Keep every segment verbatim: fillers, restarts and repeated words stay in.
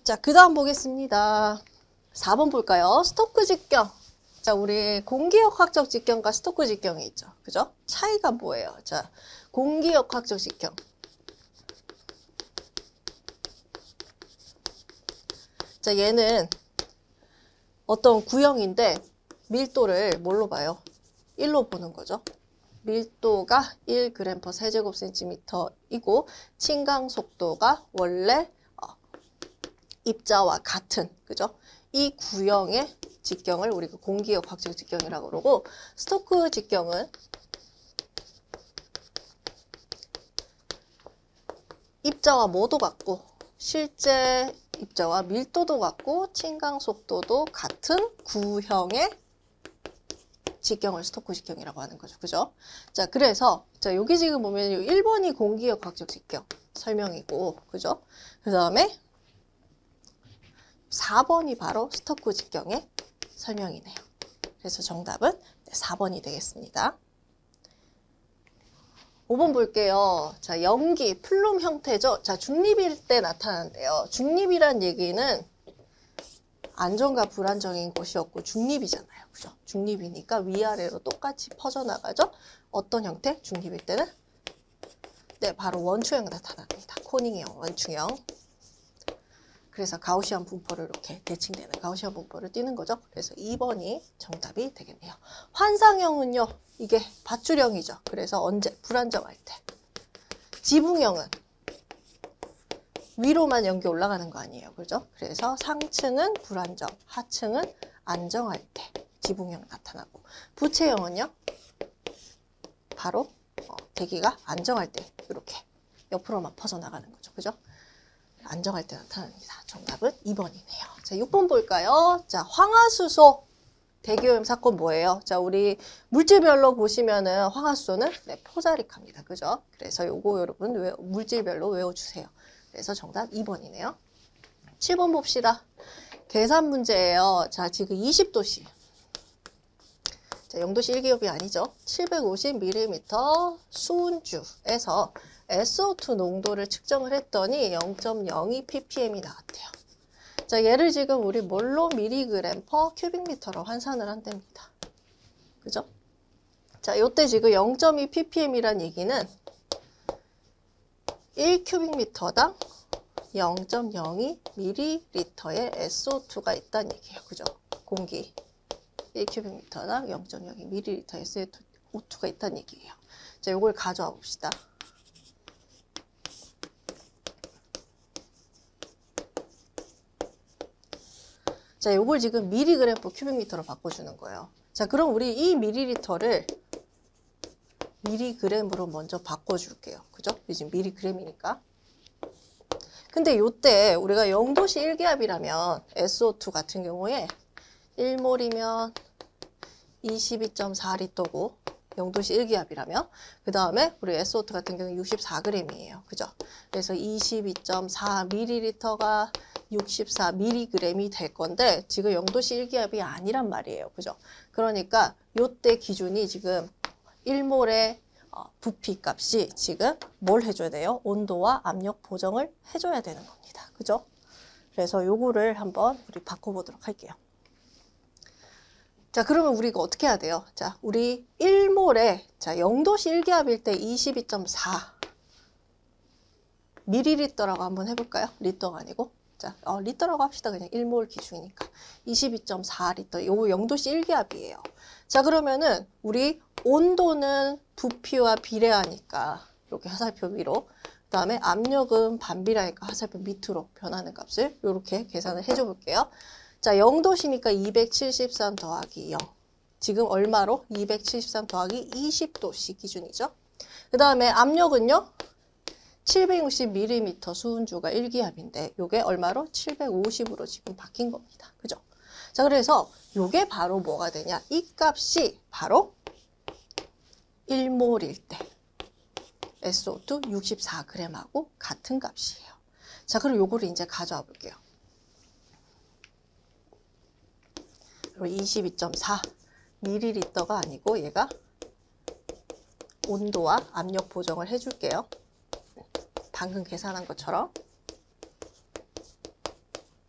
자, 그 다음 보겠습니다. 사 번 볼까요? 스토크 직경. 자, 우리 공기역학적 직경과 스토크 직경이 있죠. 그죠? 차이가 뭐예요? 자, 공기역학적 직경. 자, 얘는 어떤 구형인데 밀도를 뭘로 봐요? 일로 보는 거죠. 밀도가 일 그램 퍼 세제곱센티미터이고 침강 속도가 원래 어, 입자와 같은, 그죠? 이 구형의 직경을 우리가 공기역학적 직경이라고 그러고, 스토크 직경은 입자와 뭐도 같고 실제 입자와 밀도도 같고 침강 속도도 같은 구형의 직경을 스토크 직경이라고 하는 거죠. 그죠? 자, 그래서 자, 여기 지금 보면 일 번이 공기역학적 직경 설명이고, 그죠? 그 다음에 사 번이 바로 스토크 직경의 설명이네요. 그래서 정답은 사 번이 되겠습니다. 오 번 볼게요. 자, 염기, 플룸 형태죠. 자, 중립일 때 나타난대요. 중립이란 얘기는 안정과 불안정인 곳이었고 중립이잖아요. 그죠? 중립이니까 위아래로 똑같이 퍼져나가죠. 어떤 형태? 중립일 때는? 네, 바로 원추형 나타납니다. 코닝형, 원추형. 그래서 가우시안 분포를 이렇게 대칭되는 가우시안 분포를 띄는 거죠. 그래서 이 번이 정답이 되겠네요. 환상형은요, 이게 밧줄형이죠. 그래서 언제? 불안정할 때. 지붕형은 위로만 연기 올라가는 거 아니에요. 그죠? 그래서 상층은 불안정, 하층은 안정할 때 지붕형 나타나고, 부채형은요, 바로 어, 대기가 안정할 때 이렇게 옆으로만 퍼져나가는 거죠. 그죠? 안정할 때 나타납니다. 정답은 이 번이네요. 자, 육 번 볼까요? 자, 황화수소 대기오염 사건 뭐예요? 자, 우리 물질별로 보시면은 황화수소는 네, 포자리카입니다. 그죠? 그래서 요거 여러분 외, 물질별로 외워주세요. 그래서 정답 이 번이네요. 칠 번 봅시다. 계산 문제예요. 자, 지금 이십 도씨. 자, 영도씨 일 기업이 아니죠. 칠백오십 밀리미터 수은주에서 에스오 투 농도를 측정을 했더니 영 점 영이 ppm이 나왔대요. 자, 얘를 지금 우리 뭘로 미리그램 퍼 큐빅미터로 환산을 한답니다. 그죠? 자, 요때 지금 영 점 이 ppm이란 얘기는 일 큐빅미터당 영 점 영이 밀리리터의 에스오 투가 있다는 얘기예요. 그죠? 공기 일 큐빅미터당 영 점 영이 밀리리터 에스오 투가 있다는 얘기예요. 자, 요걸 가져와 봅시다. 자, 요걸 지금 밀리그램 퍼 큐빅미터로 바꿔주는 거예요. 자, 그럼 우리 이 밀리리터를 밀리그램으로 먼저 바꿔줄게요. 그죠? 지금 밀리그램이니까. 근데 요때 우리가 영도씨 일 기압이라면 에스오 투 같은 경우에 일 몰이면 이십이 점 사 리터고 영도씨 일 기압이라면 그 다음에 우리 에스오 투 같은 경우는 육십사 그램이에요. 그죠? 그래서 이십이 점 사 밀리리터가 육십사 밀리그램이 될 건데 지금 영도씨 일 기압이 아니란 말이에요. 그죠? 그러니까 요때 기준이 지금 일 몰의 어, 부피 값이 지금 뭘 해줘야 돼요? 온도와 압력 보정을 해줘야 되는 겁니다. 그죠? 그래서 요거를 한번 우리 바꿔보도록 할게요. 자, 그러면 우리가 어떻게 해야 돼요? 자, 우리 일 몰에 자, 영도씨 일 기압일 때 이십이 점 사 밀리리터라고 한번 해볼까요? 리터가 아니고. 자, 어, 리터라고 합시다. 그냥 일 몰 기준이니까. 이십이 점 사 리터. 요거 영도씨 일 기압이에요. 자, 그러면은 우리 온도는 부피와 비례하니까 이렇게 화살표 위로, 그 다음에 압력은 반비례하니까 화살표 밑으로 변하는 값을 이렇게 계산을 해줘 볼게요. 자, 영도씨니까 이백칠십삼 더하기 영. 지금 얼마로? 이백칠십삼 더하기 이십 도씨 기준이죠. 그 다음에 압력은요? 칠백육십 밀리미터 수은주가 일 기압인데 요게 얼마로? 칠백오십으로 지금 바뀐 겁니다. 그죠? 자, 그래서 요게 바로 뭐가 되냐? 이 값이 바로 일 몰일 때 에스오 투 육십사 그램하고 같은 값이에요. 자, 그럼 요거를 이제 가져와 볼게요. 이십이 점 사 밀리리터가 아니고 얘가 온도와 압력 보정을 해줄게요. 방금 계산한 것처럼.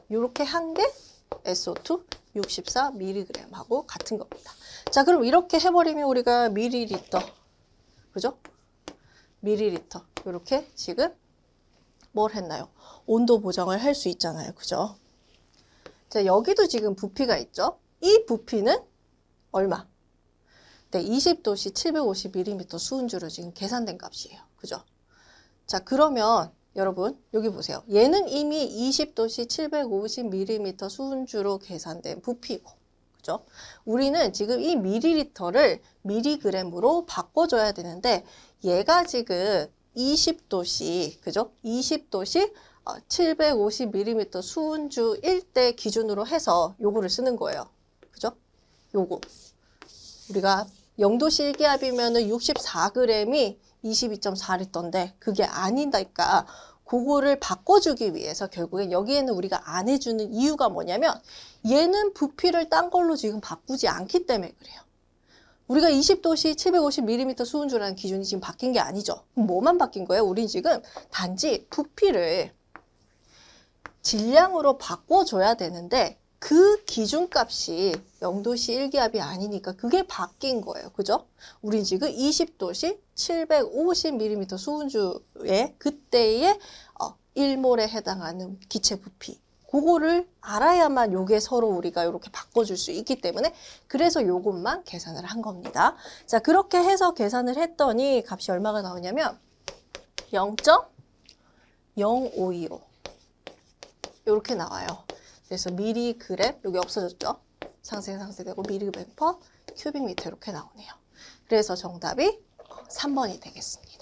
이렇게 한 게 에스 오 투 육십사 밀리그램하고 같은 겁니다. 자, 그럼 이렇게 해버리면 우리가 밀리리터, 그죠? 밀리리터 이렇게 지금 뭘 했나요? 온도 보정을 할 수 있잖아요, 그죠? 자, 여기도 지금 부피가 있죠? 이 부피는 얼마? 네, 이십 도씨 칠백오십 밀리미터 수은주로 지금 계산된 값이에요, 그죠? 자, 그러면 여러분 여기 보세요. 얘는 이미 이십 도씨 칠백오십 밀리미터 수은주로 계산된 부피고, 그죠? 우리는 지금 이 밀리리터를 밀리그램으로 바꿔줘야 되는데 얘가 지금 이십 도씨, 그죠? 이십 도씨 칠백오십 밀리미터 수은주일 때 기준으로 해서 요거를 쓰는 거예요, 그죠? 요거 우리가 영 도씨 일기압이면은 육십사 그램이 이십이 점 사 리터인데 그게 아니니까 그거를 바꿔주기 위해서 결국엔 여기에는 우리가 안 해주는 이유가 뭐냐면 얘는 부피를 딴 걸로 지금 바꾸지 않기 때문에 그래요. 우리가 이십 도씨 칠백오십 밀리미터 수은주라는 기준이 지금 바뀐 게 아니죠. 뭐만 바뀐 거예요? 우린 지금 단지 부피를 질량으로 바꿔줘야 되는데 그 기준값이 영 도씨 일기압이 아니니까 그게 바뀐 거예요. 그죠? 우린 지금 이십 도씨 칠백오십 밀리미터 수은주의 그때의 일 몰에 해당하는 기체 부피, 그거를 알아야만 요게 서로 우리가 이렇게 바꿔줄 수 있기 때문에 그래서 요것만 계산을 한 겁니다. 자, 그렇게 해서 계산을 했더니 값이 얼마가 나오냐면 영 점 영오이오 이렇게 나와요. 그래서 밀리그램, 여기 없어졌죠? 상세 상세되고 밀리그램 퍼 큐빅미터 이렇게 나오네요. 그래서 정답이 삼 번이 되겠습니다.